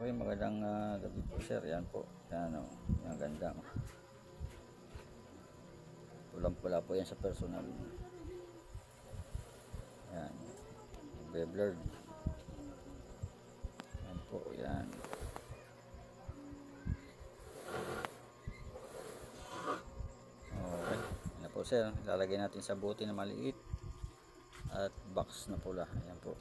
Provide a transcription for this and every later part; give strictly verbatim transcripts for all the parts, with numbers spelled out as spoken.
Okay, magandang uh, gabi po sir. Yan po. Yan o. Yan ganda. Pulang pula po yan sa personal. Yan. Be-blurred. Yan po. Yan. Okay. Yan po sir. Lalagay natin sa bote na maliit. At box na pula. Yan po.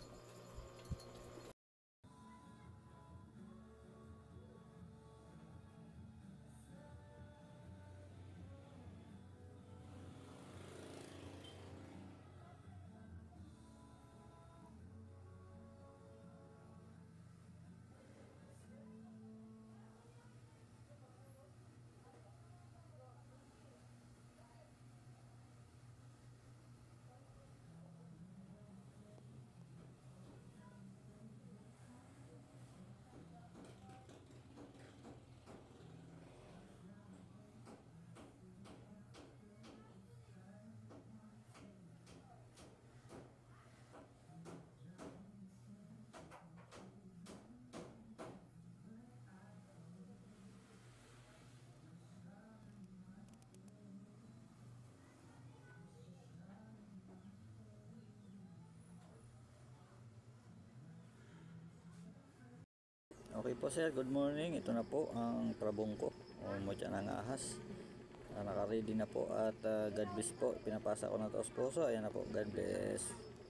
Okay po sir, good morning. Ito na po ang prabong ko o mutya ng ahas. Uh, naka-ready na po at uh, God bless po. Pinapasa ko na to sa puso. Ayan na po, God bless.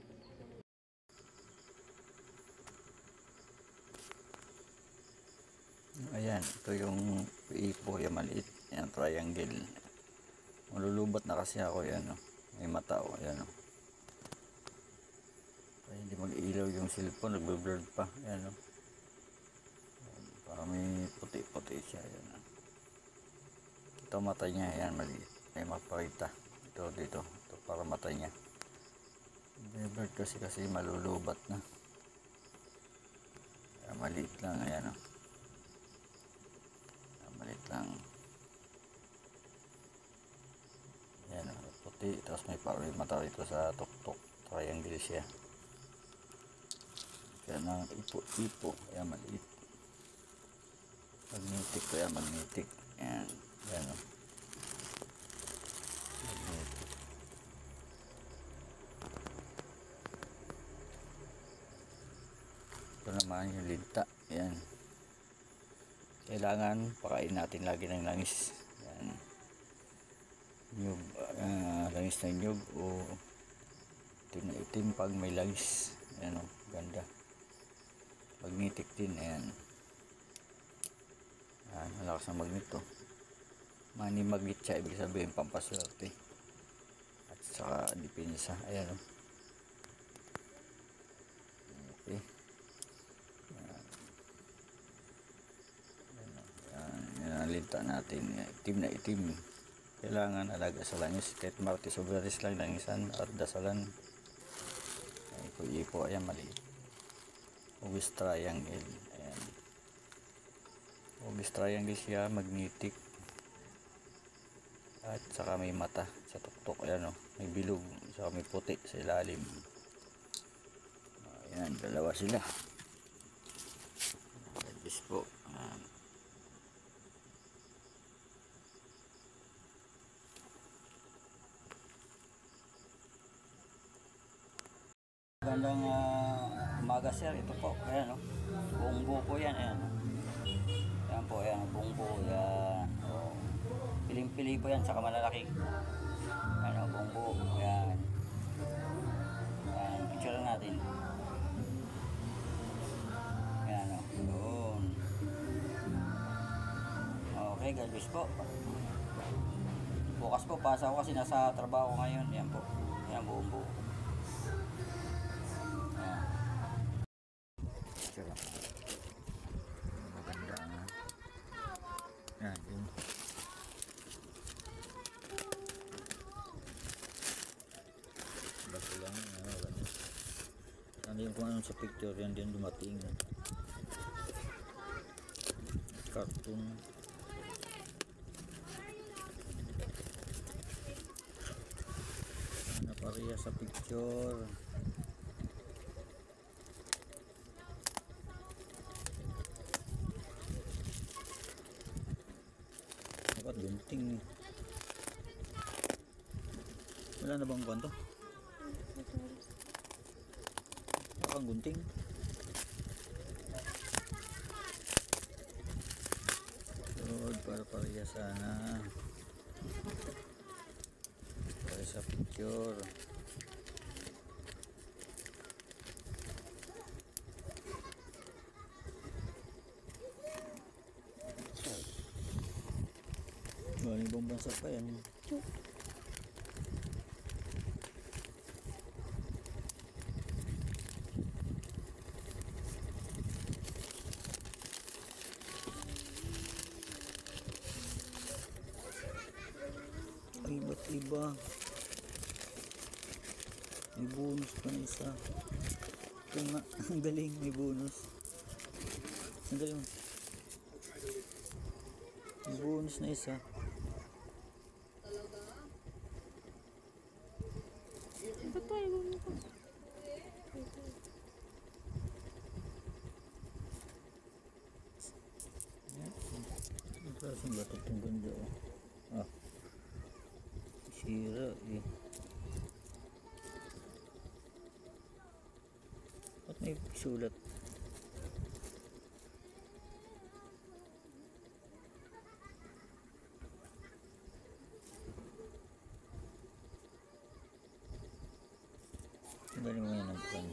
Ayan, ito yung ipo, yung maliit. Ayan, triangle. Malulubat na kasi ako. Ayan o, may mata o. Ayan o. Ay, hindi mag-ilaw yung cellphone, nagbe-blurred pa. Ayan o. Para may puti-puti siya. Ayan. Ito mata niya. Ayan, maliit. May mapakita. Ito dito. Ito para mata niya. Bird kasi kasi malulubat na. Ayan, maliit lang. Ayan o. Ayan, maliit lang. Ayan o. Puti. Tapos may parang mata rito sa tuktok. Triangle siya. Kaya na ipo-ipo. Ayan, maliit. Magnetic ko yan, magnetic. Ayan, ayan o. Magnetic. Ito naman yung linta. Ayan. Kailangan pakain natin lagi ng langis. Ayan. Nyug, uh, langis ng nyug o itim na itim pag may langis. Ayan o, ganda. Magnetic din, ayan. Ayan, malakas ang magnet to. Money magnet siya, ibig sabihin pampaswerte. At saka depensa. Ayan o. Okay. Ayan. Ayan, yan ang linta natin. Itim na itim. Kailangan alaga sa langis. Kahit martes o beres lang langisan at dasalan. Ayan, ipo-ipo. Ayan, maliit. Ugis triangle. Ayan. Ugis triangle siya, magnetic. At saka may mata sa tuktok. Ayan o, may bilog. Saka may puti sa ilalim. Ayan, dalawa sila. This po. Ayan. Magandang uh, umaga sir. Ito po. Ayan o. Buong buo po yan. Ayan o. Ayan po, ayan, buong buo yan. O, piling-pili po yan, saka malalaki. Ayan o, buong buo. Ayan. Ayan, picture natin. Ayan o, doon. Okay, God bless po. Bukas po, pasa ko kasi nasa trabaho ngayon. Ayan po, ayan, buong buo. Ayan. Picture natin. Yan, yun. Bago lang, yan. Ano yung kung ano sa picture, yan din dumating. Cartoon. Ano pareha sa picture. gunting. Wala na bang kwanto? Wala kang gunting? Lord, para pareha sana. Para sa picture. Wala ibang bansa pa yan. Ay, ba't iba? May bonus pa na isa. Ito nga, ang galing, may bonus. Ang galing. May bonus na isa. Ba't tayo bumukos? Ang klaseng bato itong ganda, oh. Ah, sira eh. Ba't may sulat? Ang galing mo yan ang plan.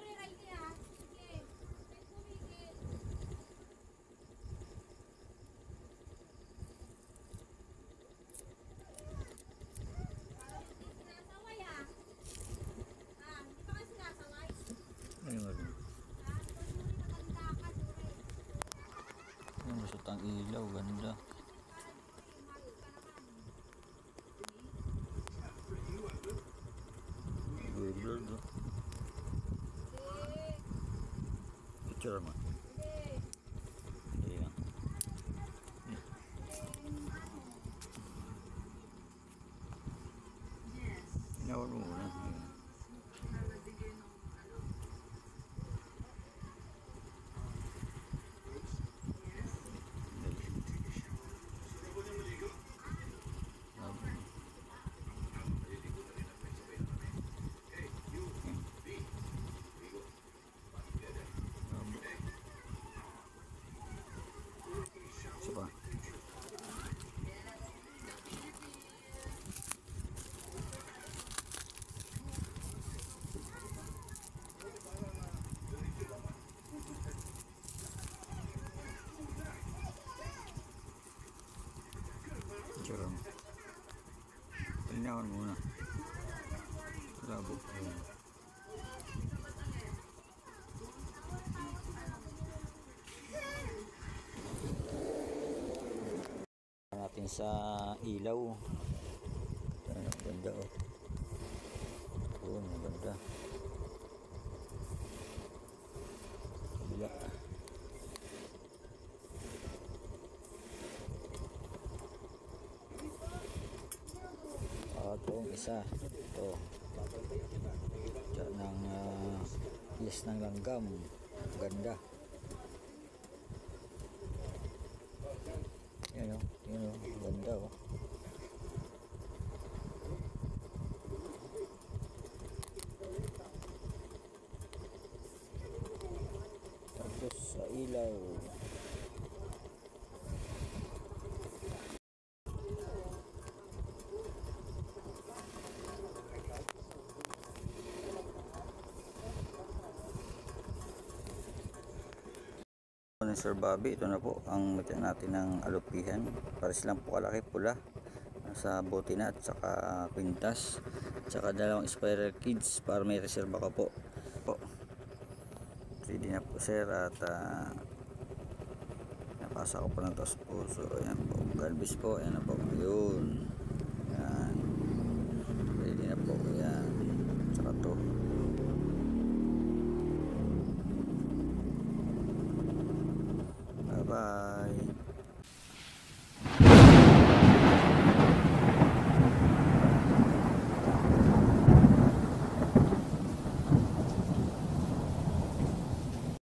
Ano nga rin? Ano masot ang ilaw, ganda. Blurred, oh. Picture mo. Ayan. Inawal mo muna. Ayan. Isa pa. Picture mo. Palinawan muna. Labo. Ayan. Natin sa ilaw. Ayan, ang ganda, oh. Oh, ang ganda. Kabila. Ah, ito ang isa. Ito. Diyan ng uh, yes ng langgam. Ganda. Yan, oh. Yan, oh. Ganda, oh. Tapos sa ilaw. Ni Sir Bobby, ito na po ang mata natin ng alupihan. Para silang po kalaki, pula. Nasa bote na at saka kwintas. At saka dalawang spiral kids para may reserva ka po. po. Ready na po sir at uh, napasa ko po ng tos puso. Ayan po. Galbis po. Ayan na po. Ayun.